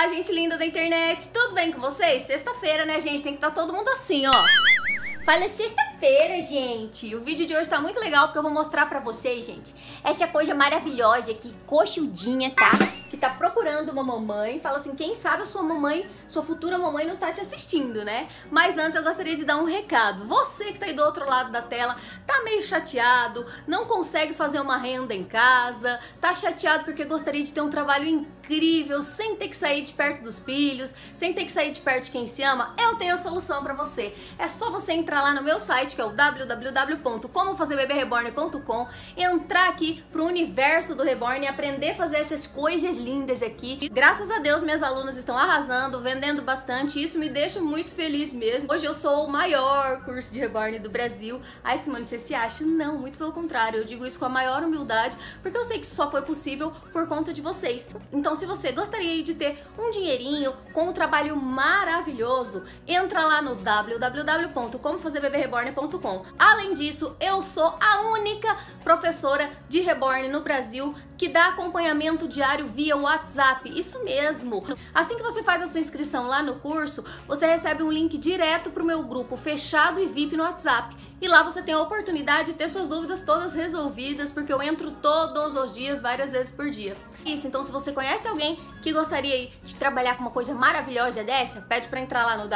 gente linda da internet, tudo bem com vocês? Sexta-feira, né, gente? Tem que estar todo mundo assim, ó. Fala sexta-feira, gente. O vídeo de hoje tá muito legal porque eu vou mostrar pra vocês, gente, essa coisa maravilhosa aqui, coxudinha, tá? Que tá procurando uma mamãe. Fala assim, quem sabe a sua mamãe, sua futura mamãe não tá te assistindo, né? Mas antes eu gostaria de dar um recado. Você que tá aí do outro lado da tela, tá meio chateado, não consegue fazer uma renda em casa, tá chateado porque gostaria de ter um trabalho incrível, sem ter que sair de perto dos filhos, sem ter que sair de perto de quem se ama, eu tenho a solução pra você. É só você entrar lá no meu site, que é o www.comofazerbebereborn.com, entrar aqui pro universo do Reborn e aprender a fazer essas coisas lindas aqui. E, graças a Deus, minhas alunas estão arrasando, vendendo bastante, e isso me deixa muito feliz mesmo. Hoje eu sou o maior curso de Reborn do Brasil. Ai, Simone, você se acha? Não, muito pelo contrário, eu digo isso com a maior humildade, porque eu sei que isso só foi possível por conta de vocês. Então, se você gostaria de ter um dinheirinho com um trabalho maravilhoso, entra lá no www.comofazerbebereborn.com. Além disso, eu sou a única professora de Reborn no Brasil que dá acompanhamento diário via WhatsApp, isso mesmo. Assim que você faz a sua inscrição lá no curso, você recebe um link direto para o meu grupo fechado e VIP no WhatsApp. E lá você tem a oportunidade de ter suas dúvidas todas resolvidas, porque eu entro todos os dias, várias vezes por dia. Isso, então se você conhece alguém que gostaria de trabalhar com uma coisa maravilhosa dessa, pede para entrar lá no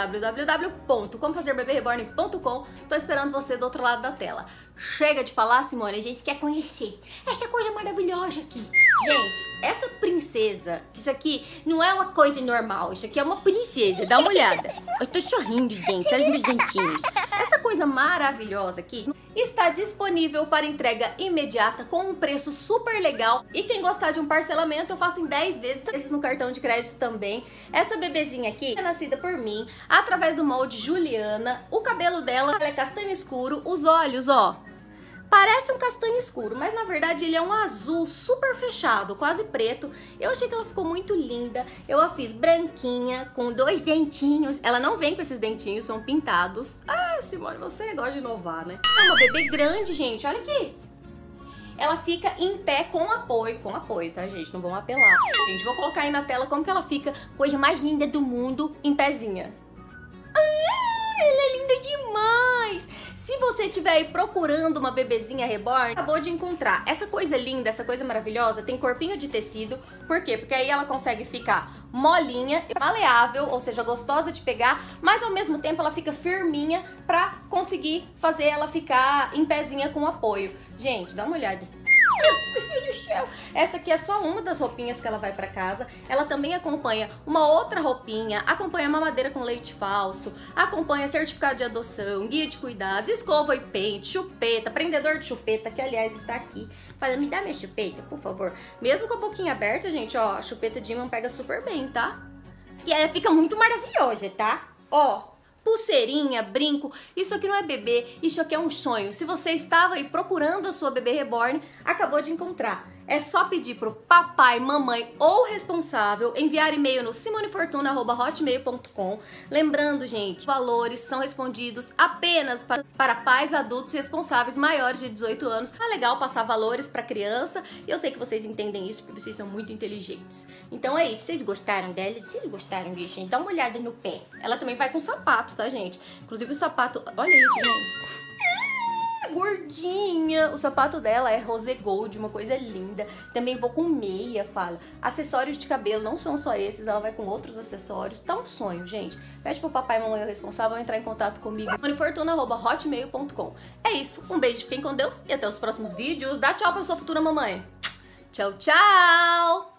www.comofazerbebereborn.com. Tô esperando você do outro lado da tela. Chega de falar, Simone, a gente quer conhecer essa coisa maravilhosa aqui. Gente, essa princesa, isso aqui não é uma coisa normal, isso aqui é uma princesa, dá uma olhada. Eu tô sorrindo, gente, olha os meus dentinhos. Essa coisa maravilhosa aqui está disponível para entrega imediata com um preço super legal. E quem gostar de um parcelamento, eu faço em 10 vezes no cartão de crédito também. Essa bebezinha aqui é nascida por mim, através do molde Juliana. O cabelo dela é castanho escuro, os olhos, ó, parece um castanho escuro, mas na verdade ele é um azul super fechado, quase preto. Eu achei que ela ficou muito linda. Eu a fiz branquinha, com 2 dentinhos. Ela não vem com esses dentinhos, são pintados. Ah, Simone, você gosta de inovar, né? É uma bebê grande, gente, olha aqui. Ela fica em pé com apoio, tá, gente? Não vão apelar. Gente, vou colocar aí na tela como que ela fica, coisa mais linda do mundo, em pezinha. Ah, ela é linda demais! Se você estiver aí procurando uma bebezinha reborn, acabou de encontrar. Essa coisa linda, essa coisa maravilhosa, tem corpinho de tecido. Por quê? Porque aí ela consegue ficar molinha, maleável, ou seja, gostosa de pegar, mas ao mesmo tempo ela fica firminha pra conseguir fazer ela ficar em pezinha com apoio. Gente, dá uma olhada. Meu Deus do céu! Essa aqui é só uma das roupinhas que ela vai pra casa. Ela também acompanha uma outra roupinha, acompanha mamadeira com leite falso, acompanha certificado de adoção, guia de cuidados, escova e pente, chupeta, prendedor de chupeta, que aliás está aqui. Fala, me dá minha chupeta, por favor. Mesmo com a boquinha aberta, gente, ó, a chupeta de imã pega super bem, tá? E ela fica muito maravilhosa, tá? Ó, pulseirinha, brinco, isso aqui não é bebê, isso aqui é um sonho. Se você estava aí procurando a sua bebê reborn, acabou de encontrar. É só pedir pro papai, mamãe ou responsável enviar e-mail no simonefortuna@hotmail.com. Lembrando, gente, valores são respondidos apenas para pais adultos responsáveis maiores de 18 anos. É legal passar valores para criança e eu sei que vocês entendem isso porque vocês são muito inteligentes. Então é isso, vocês gostaram dela? Vocês gostaram disso? Então dá uma olhada no pé. Ela também vai com sapato, tá, gente? Inclusive o sapato, olha isso, gente. Gordinha, o sapato dela é rose gold, uma coisa linda. Também vou com meia, fala. Acessórios de cabelo não são só esses, ela vai com outros acessórios. Tá um sonho, gente. Pede pro papai e mamãe o responsável entrar em contato comigo. simonefortuna@hotmail.com. É isso, um beijo, fiquem com Deus e até os próximos vídeos. Dá tchau pra sua futura mamãe. Tchau, tchau!